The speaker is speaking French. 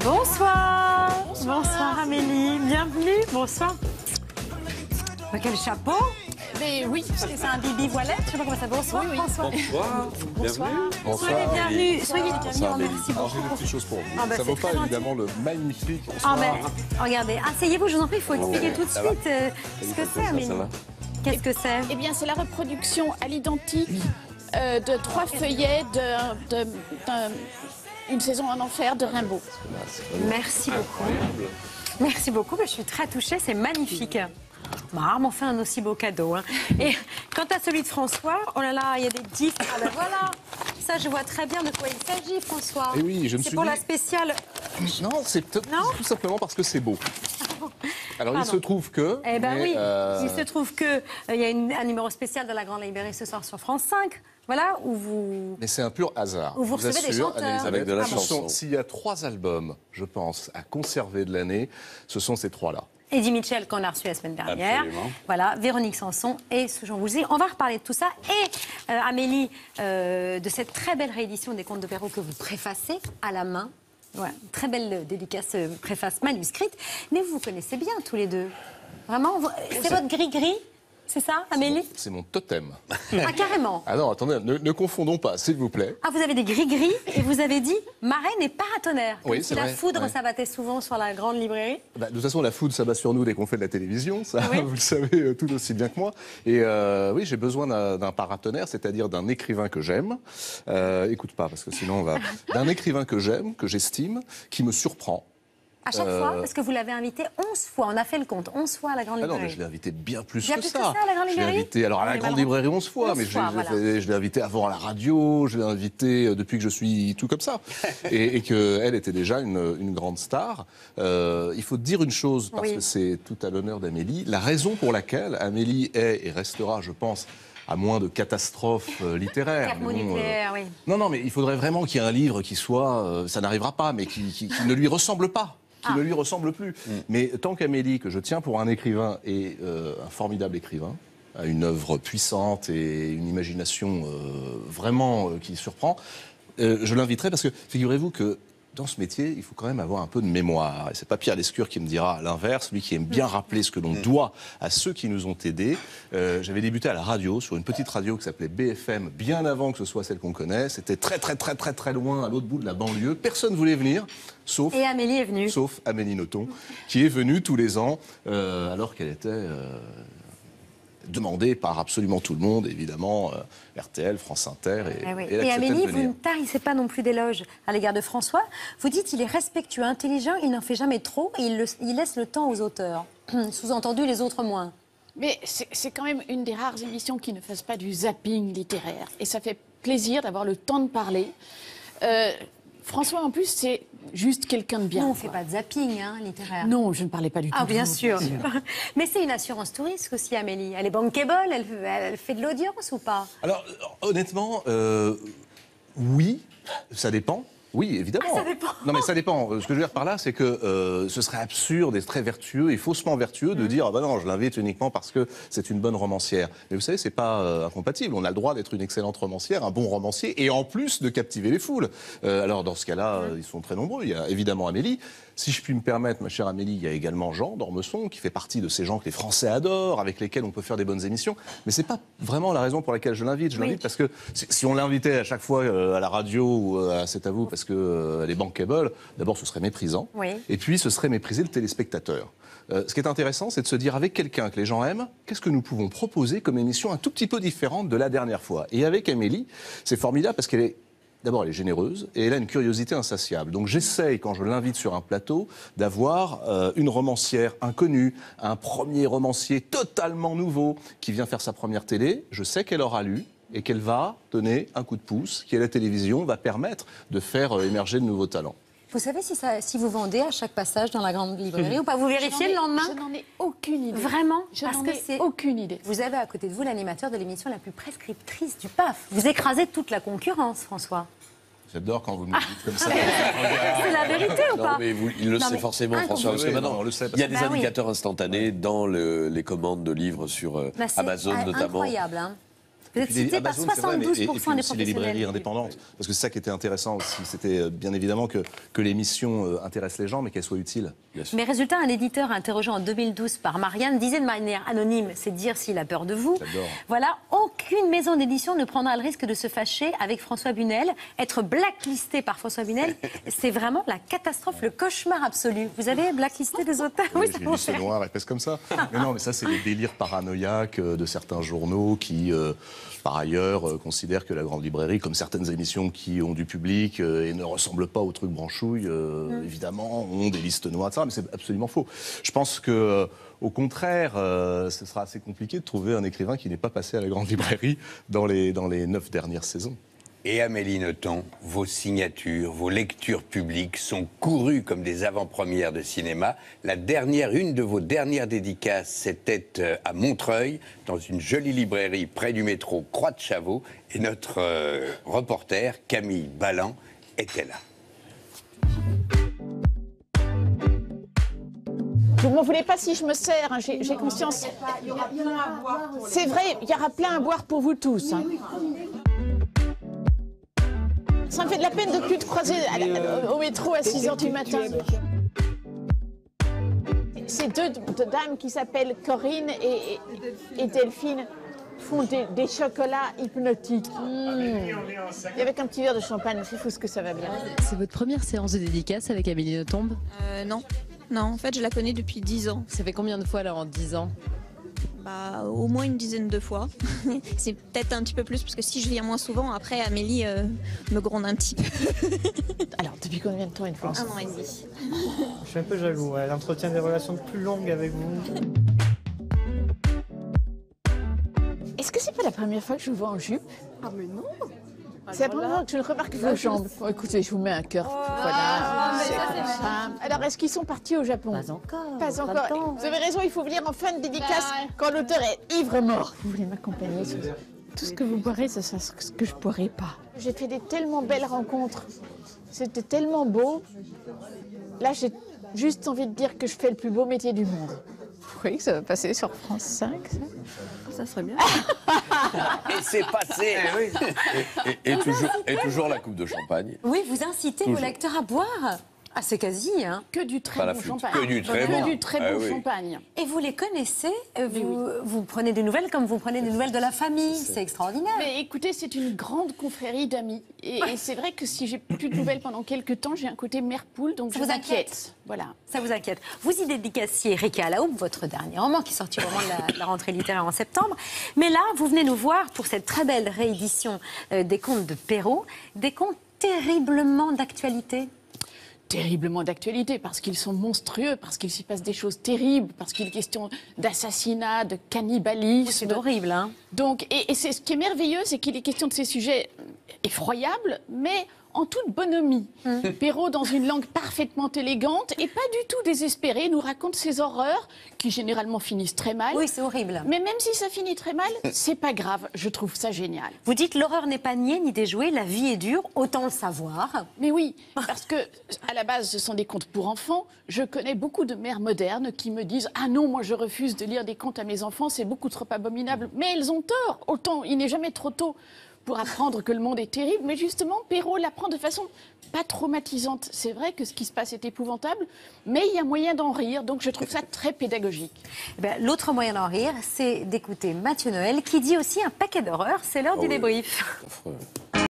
Bonsoir. Bonsoir Amélie, bienvenue. Bonsoir. Quel chapeau. Mais oui, c'est un bibi voilette, je sais pas comment ça. Bonsoir François. Bonsoir, bienvenue. Soyez les bienvenus, soyez les bienvenus. Merci Alors j'ai beaucoup. des petites choses pour vous. Ah, bah, ça c'est vaut pas très évidemment le magnifique. Ah mais regardez, asseyez-vous, je vous en prie, il faut expliquer tout de suite ce que c'est Amélie. Qu'est-ce que c'est? Eh bien, c'est la reproduction à l'identique de 3 feuillets d'une saison en enfer de Rimbaud. Merci beaucoup. Merci beaucoup, je suis très touchée, c'est magnifique. M'ont fait un aussi beau cadeau. Hein. Et quant à celui de François, oh là là, il y a des gifs. Ah ben voilà, ça je vois très bien de quoi il s'agit, François. Et oui, je me suis C'est pour dit... la spéciale. Non, c'est tout simplement parce que c'est beau. Alors Pardon. il se trouve que... Eh ben mais, oui, il se trouve qu'il y a un numéro spécial de la Grande Librairie ce soir sur France 5. Voilà, où vous... Mais c'est un pur hasard. Où vous Je recevez des assure, chanteurs. Anne-Elisabeth, Avec de la ce chanson. sont- S'il y a 3 albums, je pense, à conserver de l'année, ce sont ces 3-là. Eddie Mitchell qu'on a reçu la semaine dernière. Absolument. Voilà, Véronique Sanson et ce Jean Woolsey. On va reparler de tout ça. Et Amélie, de cette très belle réédition des Contes de Perrault que vous préfacez à la main. Voilà, très belle dédicace, préface manuscrite. Mais vous vous connaissez bien tous les deux. Vraiment, c'est votre gris-gris, c'est ça, Amélie? C'est mon totem. Ah, carrément. Ah non, attendez, ne confondons pas, s'il vous plaît. Ah, vous avez des gris-gris et vous avez dit marraine et paratonnerre. Oui, Comme si c'est la vrai, foudre ouais. s'abattait souvent sur la grande librairie. Bah, de toute façon, la foudre s'abat sur nous dès qu'on fait de la télévision, ça, Oui. vous le savez tout aussi bien que moi. Et oui, j'ai besoin d'un paratonnerre, c'est-à-dire d'un écrivain que j'aime. Écoute pas, parce que sinon on va... D'un écrivain que j'aime, que j'estime, qui me surprend. À chaque fois, parce que vous l'avez invité 11 fois. On a fait le compte, 11 fois à la grande Ah non, librairie. mais je l'ai invité bien plus Bien que plus ça. que ça, à la Grande Je l'ai Librairie invité alors à la Oui, Grande malheureusement. Librairie 11 fois, 11 mais fois, voilà. je l'ai invité avant à la radio, je l'ai invité depuis que je suis tout comme ça. et qu'elle était déjà une grande star. Il faut dire une chose, parce Oui. que c'est tout à l'honneur d'Amélie. La raison pour laquelle Amélie est et restera, je pense, à moins de catastrophes littéraires. mais bon, Thermonucléaire, oui. Non, mais il faudrait vraiment qu'il y ait un livre qui soit, ça n'arrivera pas, mais qui ne lui ressemble pas. Qui ne lui ressemble plus. Mais tant qu'Amélie, que je tiens pour un écrivain et un formidable écrivain, a une œuvre puissante et une imagination vraiment qui surprend, je l'inviterai parce que figurez-vous que dans ce métier, il faut quand même avoir un peu de mémoire. Et c'est pas Pierre Lescure qui me dira à l'inverse, lui qui aime bien rappeler ce que l'on doit à ceux qui nous ont aidés. J'avais débuté à la radio, sur une petite radio qui s'appelait BFM, bien avant que ce soit celle qu'on connaît. C'était très loin, à l'autre bout de la banlieue. Personne ne voulait venir, sauf... Et Amélie est venue. Sauf Amélie Nothomb, qui est venue tous les ans, alors qu'elle était demandée par absolument tout le monde, évidemment, RTL, France Inter, Eh oui. elle Et acceptait Amélie, de vous venir. ne tarissez pas non plus d'éloges à l'égard de François. Vous dites qu'il est respectueux, intelligent, il n'en fait jamais trop et il laisse le temps aux auteurs. Sous-entendu, les autres moins. Mais c'est quand même une des rares émissions qui ne fasse pas du zapping littéraire. Et ça fait plaisir d'avoir le temps de parler. François, en plus, c'est juste quelqu'un de bien. Nous, on ne fait quoi. pas de zapping littéraire. Non, je ne parlais pas du tout. Ah, de bien vous, sûr. Mais c'est une assurance touriste aussi, Amélie. Elle est bankable, elle fait de l'audience ou pas? Alors, honnêtement, oui, ça dépend. Oui, évidemment. Ah, ça dépend. Non, mais ça dépend. Ce que je veux dire par là, c'est que ce serait absurde et très vertueux et faussement vertueux de dire ah ben non, je l'invite uniquement parce que c'est une bonne romancière. Mais vous savez, c'est pas incompatible. On a le droit d'être une excellente romancière, un bon romancier, et en plus de captiver les foules. Alors dans ce cas-là, ils sont très nombreux. Il y a évidemment Amélie. Si je puis me permettre, ma chère Amélie, il y a également Jean d'Ormesson, qui fait partie de ces gens que les Français adorent, avec lesquels on peut faire des bonnes émissions. Mais c'est pas vraiment la raison pour laquelle je l'invite. Je l'invite parce que si on l'invitait à chaque fois à la radio ou à C'est à vous parce que elle est bankable, d'abord ce serait méprisant. Oui. Et puis ce serait mépriser le téléspectateur. Ce qui est intéressant, c'est de se dire avec quelqu'un que les gens aiment, qu'est-ce que nous pouvons proposer comme émission un tout petit peu différente de la dernière fois. Et avec Amélie, c'est formidable parce qu'elle est... D'abord, elle est généreuse et elle a une curiosité insatiable. Donc j'essaye, quand je l'invite sur un plateau, d'avoir une romancière inconnue, un premier romancier totalement nouveau qui vient faire sa première télé. Je sais qu'elle aura lu et qu'elle va donner un coup de pouce qui, à la télévision, va permettre de faire émerger de nouveaux talents. Vous savez si vous vendez à chaque passage dans la grande librairie ou pas? Vous vérifiez le lendemain? Je n'en ai aucune idée. Vraiment? Je Parce n'en que ai c'est... aucune idée. Vous avez à côté de vous l'animateur de l'émission la plus prescriptrice du PAF. Vous écrasez toute la concurrence, François. J'adore quand vous me le dites comme ça. C'est la vérité ou Non, pas? mais il le Non, sait mais forcément, incroyable. François. Parce que Oui, maintenant, non, on le sait, parce il y a que- des Bah oui. indicateurs instantanés dans les commandes de livres sur Bah, c'est Amazon, notamment. incroyable, hein. Vous êtes cité par Amazon, c'est vrai, 72% et puis des aussi professionnels. les librairies indépendantes. Parce que c'est ça qui était intéressant aussi. C'était bien évidemment que l'émission intéresse les gens, mais qu'elle soit utile. Mais résultat, un éditeur interrogé en 2012 par Marianne disait de manière anonyme, c'est dire s'il a peur de vous. J'adore. Voilà, aucune maison d'édition ne prendra le risque de se fâcher avec François Bunel. Être blacklisté par François Bunel, c'est vraiment la catastrophe, le cauchemar absolu. Vous avez blacklisté des auteurs? Oui, j'ai lu ce noir, épaisse comme ça. Mais non, mais ça, c'est les délires paranoïaques de certains journaux qui, par ailleurs, considèrent que la Grande Librairie, comme certaines émissions qui ont du public et ne ressemblent pas aux trucs branchouilles, évidemment, ont des listes noires, etc. Mais c'est absolument faux. Je pense que, au contraire, ce sera assez compliqué de trouver un écrivain qui n'est pas passé à la Grande Librairie dans les 9 dernières saisons. Et Amélie Nothomb, vos signatures, vos lectures publiques sont courues comme des avant-premières de cinéma. Une de vos dernières dédicaces, c'était à Montreuil, dans une jolie librairie près du métro Croix de Chavaux. Et notre reporter, Camille Balland, était là. Vous m'en voulez pas si je me sers, hein, j'ai conscience. C'est vrai, il y aura plein à boire pour vous tous. Hein. Ça me fait de la peine de plus te croiser au métro à 6h du matin. Ces deux dames qui s'appellent Corinne et Delphine font des chocolats hypnotiques. Et avec un petit verre de champagne, c'est fou ce que ça va bien. C'est votre première séance de dédicace avec Amélie Nothomb? Non. Non, en fait, je la connais depuis 10 ans. Ça fait combien de fois là en 10 ans? Bah, au moins une dizaine de fois. C'est peut-être un petit peu plus, parce que si je viens moins souvent, après, Amélie me gronde un petit peu. Alors, depuis combien de temps une fois? 1 an et demi. Je suis un peu jaloux, elle entretient des relations plus longues avec vous. Est-ce que c'est pas la première fois que je vous vois en jupe? Ah, mais non. C'est la première fois que je remarque vos jambes. Oh, écoutez, je vous mets un cœur. Voilà, c'est comme ça. Alors, est-ce qu'ils sont partis au Japon? Pas encore. Pas encore. Vous avez raison, il faut venir en fin de dédicace quand l'auteur est ivre-mort. Vous voulez m'accompagner sur tout ce que vous boirez, ça sera ce que je ne boirai pas. J'ai fait des tellement belles rencontres. C'était tellement beau. Là, j'ai juste envie de dire que je fais le plus beau métier du monde. Vous croyez que ça va passer sur France 5, ça? Ça serait bien. Et c'est passé. Et toujours la coupe de champagne. Oui, vous incitez vos lecteurs à boire. Ah, c'est quasi, hein. Que du très Pas la bon flûte. champagne. Que du très bon. Que du très bon Ah oui. champagne. Et vous les connaissez, vous prenez des nouvelles comme vous prenez des nouvelles de la famille. C'est extraordinaire. Mais écoutez, c'est une grande confrérie d'amis. Et c'est vrai que si j'ai plus de nouvelles pendant quelques temps, j'ai un côté mère poule, donc Ça je vous m'inquiète. Voilà. Ça vous inquiète. Vous y dédicaciez Riquet à la houppe, votre dernier roman qui est sorti au moment de la rentrée littéraire en septembre. Mais là, vous venez nous voir pour cette très belle réédition des contes de Perrault, des contes terriblement d'actualité. Terriblement d'actualité, parce qu'ils sont monstrueux, parce qu'il s'y passe des choses terribles, parce qu'il est question d'assassinat, de cannibalisme. C'est horrible, hein. Donc, et c'est ce qui est merveilleux, c'est qu'il est question de ces sujets effroyables, mais en toute bonhomie. Perrault, dans une langue parfaitement élégante et pas du tout désespérée, nous raconte ces horreurs qui généralement finissent très mal. Oui, c'est horrible. Mais même si ça finit très mal, c'est pas grave. Je trouve ça génial. Vous dites l'horreur n'est pas niée ni déjouée, la vie est dure, autant le savoir. Mais oui, parce que à la base, ce sont des contes pour enfants. Je connais beaucoup de mères modernes qui me disent « Ah non, moi je refuse de lire des contes à mes enfants, c'est beaucoup trop abominable. » Mais elles ont tort. Autant, il n'est jamais trop tôt pour apprendre que le monde est terrible. Mais justement, Perrault l'apprend de façon pas traumatisante. C'est vrai que ce qui se passe est épouvantable, mais il y a moyen d'en rire. Donc je trouve ça très pédagogique. Eh ben, l'autre moyen d'en rire, c'est d'écouter Mathieu Noël qui dit aussi un paquet d'horreurs. C'est l'heure du débrief. Affreux.